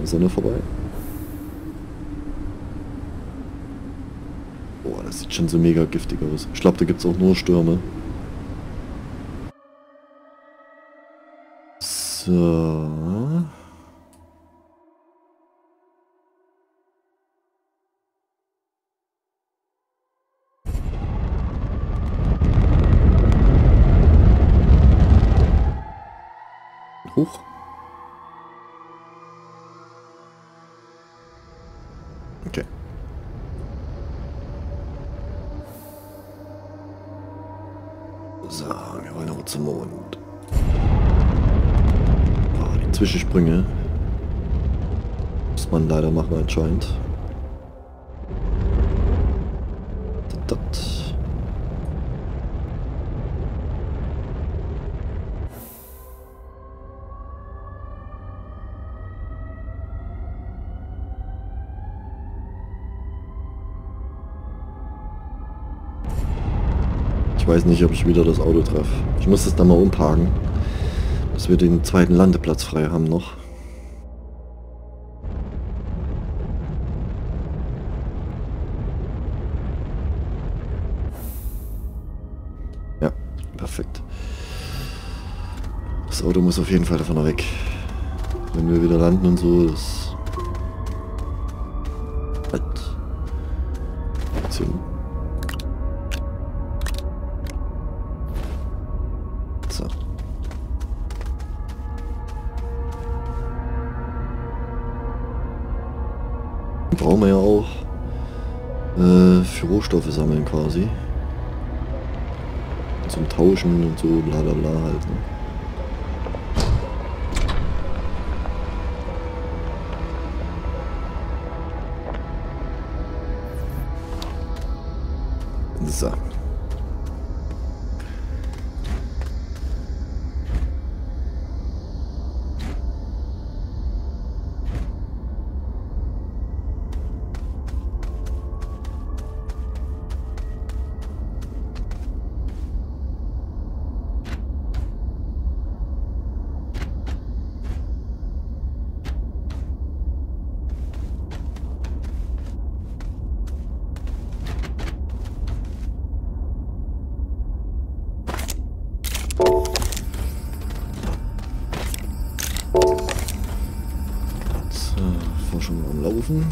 der Sonne vorbei. Boah, das sieht schon so mega giftig aus. Ich glaube, da gibt es auch nur Stürme. So. Hoch. Okay. So, wir wollen aber zum Mond. Oh, die Zwischensprünge muss man leider machen anscheinend. Das. Ich weiß nicht, ob ich wieder das Auto treffe. Ich muss es dann mal umparken, dass wir den zweiten Landeplatz frei haben noch. Ja, perfekt. Das Auto muss auf jeden Fall davon weg. Wenn wir wieder landen und so, das... Halt. So. So. Brauchen wir ja auch für Rohstoffe sammeln quasi. Zum Tauschen und so bla bla bla halt. Ne? So. Schon am Laufen.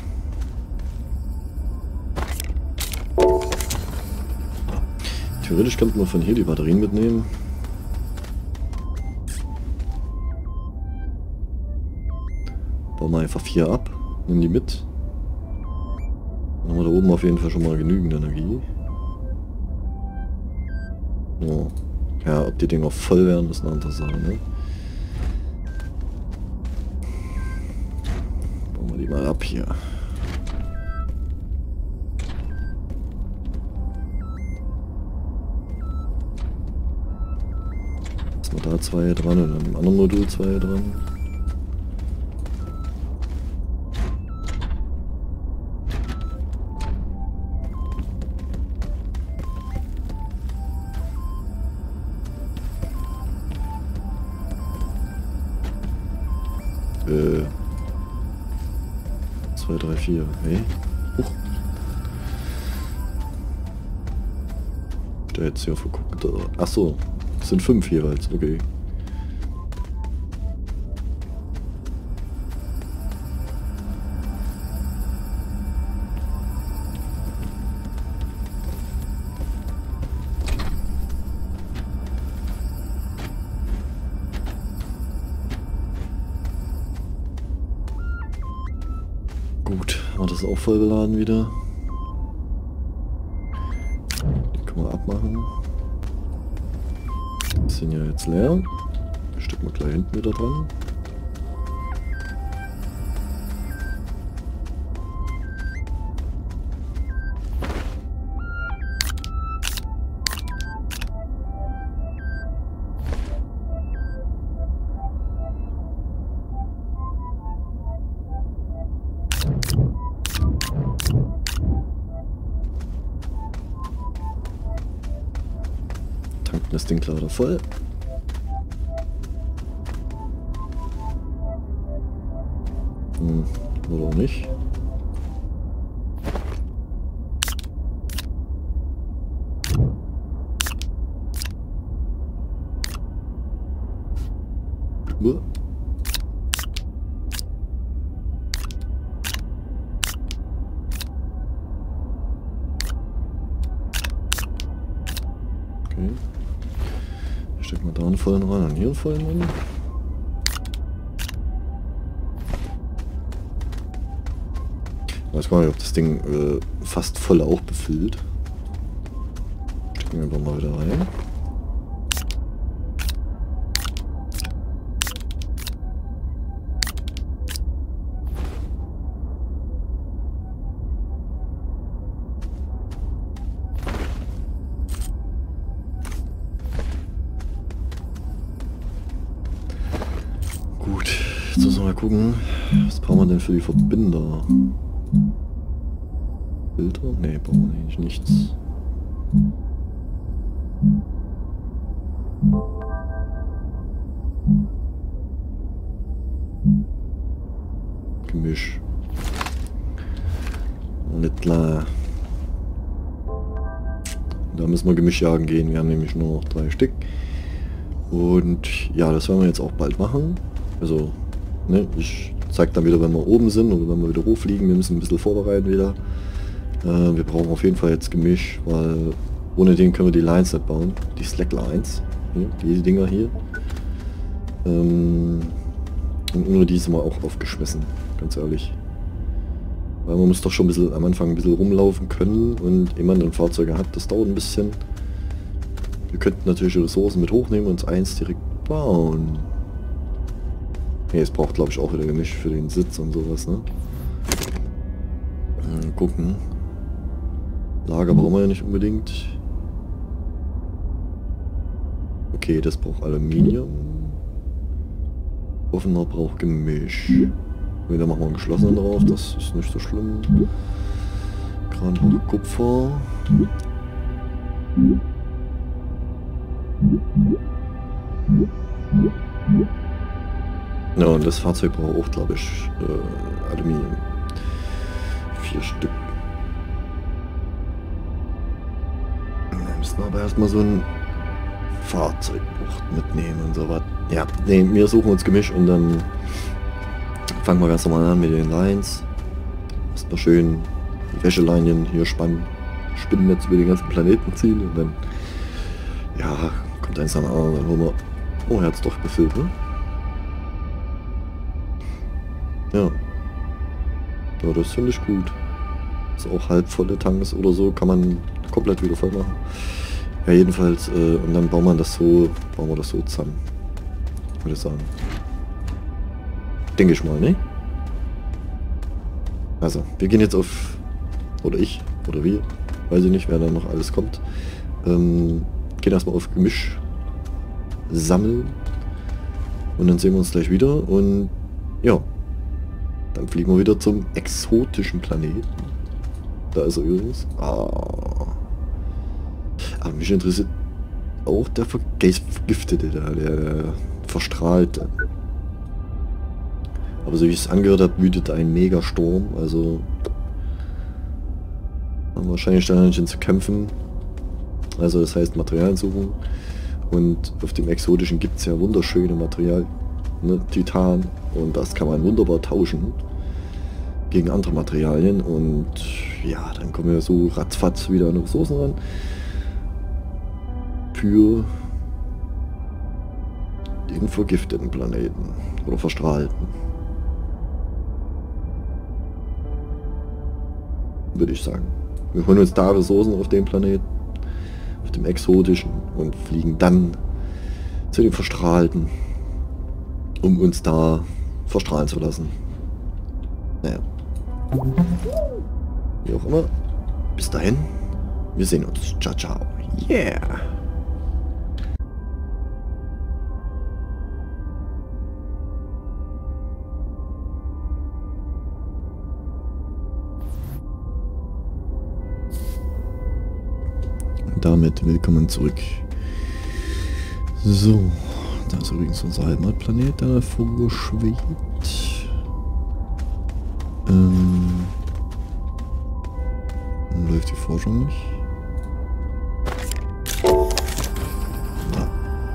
Theoretisch könnte man von hier die Batterien mitnehmen. Bauen wir einfach 4 ab, nehmen die mit. Dann haben wir da oben auf jeden Fall schon mal genügend Energie. Oh. Ja, ob die Dinger voll werden, ist eine andere Sache, ne? Mal ab hier. Ist noch da 2 dran und im anderen Modul 2 dran. Äh. 2, 3, 4. Hey. Huch. Der jetzt hier verguckt. Achso. Es sind 5 jeweils. Okay. Gut, war das auch voll beladen wieder. Die können wir abmachen. Die sind ja jetzt leer. Die stecken wir gleich hinten wieder dran. Das Ding leider voll. Oder auch nicht. Uah. Okay. Stecken wir da einen vollen rein und hier einen vollen rein. Ich weiß gar nicht, ob das Ding fast voll auch befüllt. Stecken wir einfach mal wieder rein. Gut, jetzt müssen wir mal gucken, was brauchen wir denn für die Verbinder? Filter? Ne, brauchen wir eigentlich nichts. Gemisch. Nicht klar. Da müssen wir Gemisch jagen gehen, wir haben nämlich nur noch 3 Stück. Und ja, das werden wir jetzt auch bald machen. Also, ne, ich zeige dann wieder, wenn wir oben sind oder wenn wir wieder hochfliegen. Wir müssen ein bisschen vorbereiten wieder. Wir brauchen auf jeden Fall jetzt Gemisch, weil ohne den können wir die Lines nicht bauen. Die Slacklines. Hier, diese Dinger hier. Und ohne die sind wir auch aufgeschmissen, ganz ehrlich. Weil man muss doch schon ein bisschen am Anfang ein bisschen rumlaufen können und jemand ein Fahrzeuge hat, das dauert ein bisschen. Wir könnten natürlich Ressourcen mit hochnehmen und uns eins direkt bauen. Ne, es braucht glaube ich auch wieder Gemisch für den Sitz und sowas, ne? Gucken. Lager brauchen wir ja nicht unbedingt. Okay, das braucht Aluminium. Offener braucht Gemisch. Da machen wir einen geschlossenen drauf, das ist nicht so schlimm. Kran braucht Kupfer. Ja, und das Fahrzeug braucht auch, glaube ich, Aluminium. 4 Stück. Wir müssen aber erstmal so ein Fahrzeugbucht mitnehmen und so was. Ja, nee, wir suchen uns Gemisch und dann fangen wir ganz normal an mit den Lines. Erstmal schön die Wäschelinien hier spannen, Spinnennetz über den ganzen Planeten ziehen und dann, ja, kommt eins an den anderen, dann holen wir, oh, er hat es doch befüllt, ne? Ja. Ja, das finde ich gut. Ist auch halb volle Tanks oder so, kann man komplett wieder voll machen. Ja, jedenfalls, und dann bauen wir das so zusammen. Würde ich sagen. Denke ich mal, ne? Also, wir gehen jetzt auf, oder ich, oder wir, weiß ich nicht, wer da noch alles kommt. Gehen erstmal auf Gemisch sammeln. Und dann sehen wir uns gleich wieder und ja. Dann fliegen wir wieder zum exotischen Planeten. Da ist er übrigens. Aber mich interessiert auch der Vergiftete da, der Verstrahlte. Aber so wie ich es angehört habe, wütet ein Megasturm. Also haben wir wahrscheinlich da nicht zu kämpfen. Also das heißt Materialien suchen. Und auf dem exotischen gibt es ja wunderschöne Material. Ne, Titan, und das kann man wunderbar tauschen gegen andere Materialien und ja, dann kommen wir so ratzfatz wieder an Ressourcen ran für den vergifteten Planeten oder verstrahlten, würde ich sagen. Wir holen uns da Ressourcen auf dem Planeten, auf dem exotischen, und fliegen dann zu den verstrahlten, um uns da verstrahlen zu lassen. Naja. Wie auch immer. Bis dahin. Wir sehen uns. Ciao, ciao. Yeah. Und damit willkommen zurück. So. Da ist übrigens unser Heimatplanet, der davor schwebt. Läuft die Forschung nicht? Da.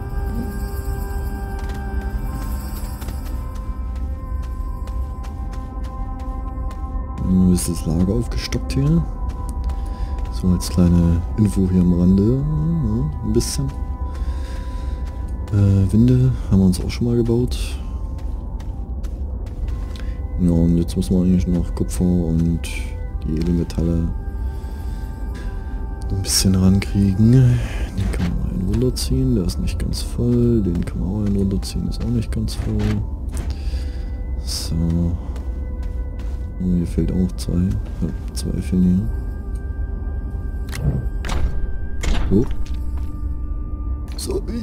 Ist das Lager aufgestockt hier? So als kleine Info hier am Rande. Ja, ein bisschen. Winde haben wir uns auch schon mal gebaut. Ja, und jetzt muss man eigentlich noch Kupfer und die Edelmetalle ein bisschen rankriegen. Den kann man einen runterziehen, der ist nicht ganz voll. Den kann man auch einen runterziehen, ist auch nicht ganz voll. So. Oh, hier fehlt auch zwei. Ja, zwei fehlen hier. Oh. Sorry.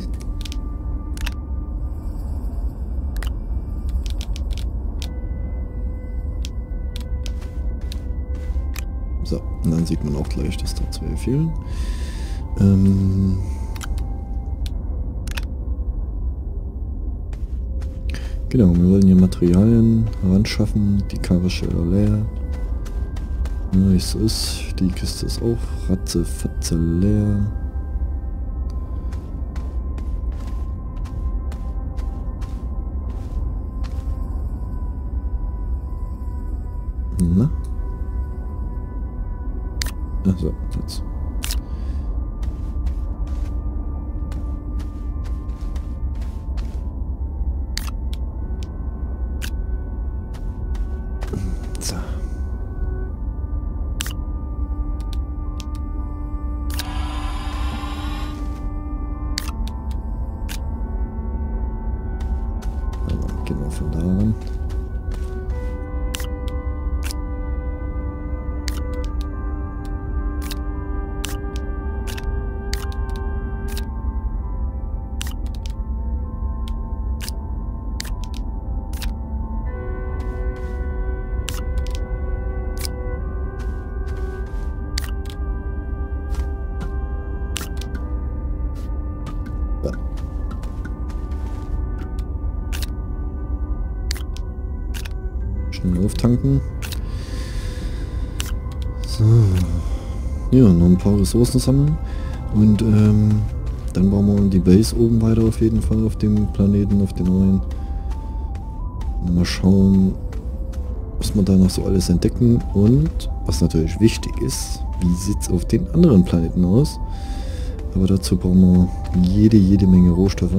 So, und dann sieht man auch gleich, dass da zwei fehlen. Genau, wir wollen hier Materialien heranschaffen. Die Karre ist leer. Ja, wie es ist. Die Kiste ist auch ratzefatze leer. Na? Also, jetzt. So. Also, gehen wir von da ran. Schnell auftanken. So. Ja, noch ein paar Ressourcen sammeln. Und dann bauen wir die Base oben weiter auf jeden Fall auf dem Planeten, auf den neuen. Mal schauen, was wir da noch so alles entdecken. Und was natürlich wichtig ist, wie sieht es auf den anderen Planeten aus? Aber dazu brauchen wir jede Menge Rohstoffe,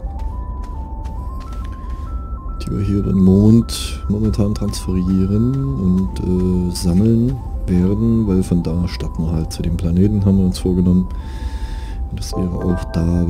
die wir hier den Mond momentan transferieren und sammeln werden, weil von da starten wir halt zu dem Planeten, haben wir uns vorgenommen. Und das wäre auch da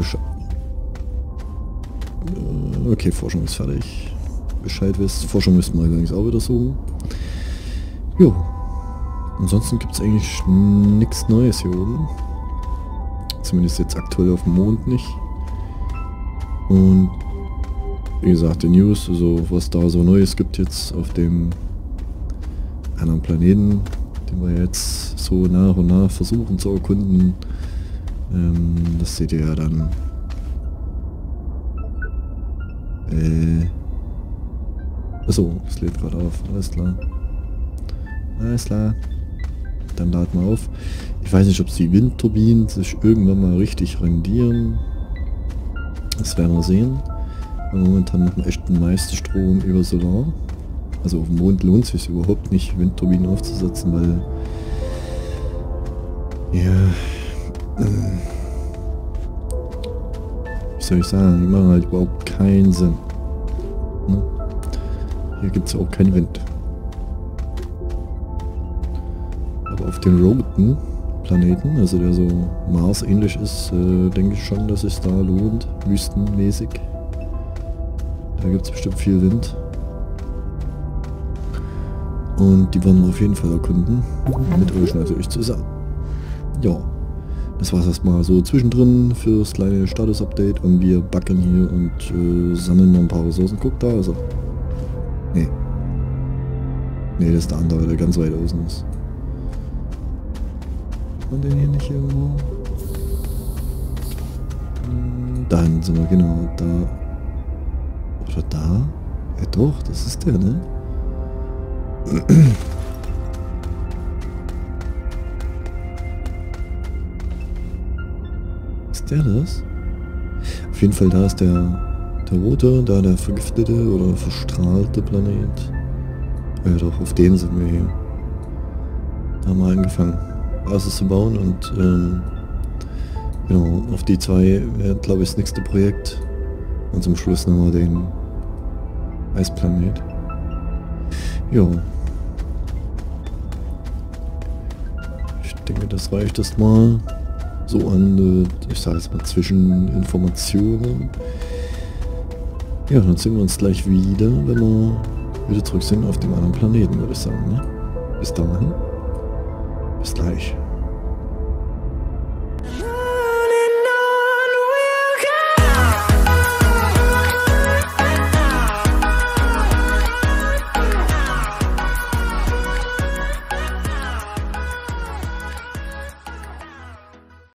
okay, Forschung ist fertig. Bescheid wisst, Forschung müssten wir übrigens auch wieder suchen. Jo. Ansonsten gibt es eigentlich nichts Neues hier oben. Zumindest jetzt aktuell auf dem Mond nicht. Und wie gesagt, die News, also was da so Neues gibt jetzt auf dem anderen Planeten, den wir jetzt so nach und nach versuchen zu erkunden, das seht ihr ja dann. Achso, es lädt gerade auf, alles klar. Alles klar. Dann laden wir auf. Ich weiß nicht, ob die Windturbinen sich irgendwann mal richtig rendieren. Das werden wir sehen. Momentan noch einen echten Meisterstrom über Solar. Also auf dem Mond lohnt es sich überhaupt nicht, Windturbinen aufzusetzen, weil ja, wie soll ich sagen, die machen halt überhaupt keinen Sinn. Ne? Hier gibt es auch keinen Wind. Aber auf den roten Planeten, also der so Mars ähnlich ist, denke ich schon, dass es da lohnt, wüstenmäßig. Da gibt es bestimmt viel Wind. Und die werden wir auf jeden Fall erkunden. Mit euch natürlich zusammen. Ja, das war es erstmal so zwischendrin fürs kleine Status-Update. Und wir backen hier und sammeln noch ein paar Ressourcen. Guck, da ist er. Nee. Nee, das ist der andere, der ganz weit außen ist. Und den hier nicht irgendwo? Dann sind wir genau da. Oder da? Ja doch, das ist der, ne? Ist der das? Auf jeden Fall, da ist der rote, da der vergiftete oder verstrahlte Planet. Ja doch, auf dem sind wir hier. Da haben wir angefangen, Basis zu bauen und genau, auf die zwei wäre, glaube ich, das nächste Projekt. Und zum Schluss nochmal den Eisplanet. Ja. Ich denke, das reicht erstmal so an, ich sage jetzt mal, Zwischeninformationen. Ja, dann sehen wir uns gleich wieder, wenn wir wieder zurück sind auf dem anderen Planeten, würde ich sagen. Ne? Bis dahin. Bis gleich.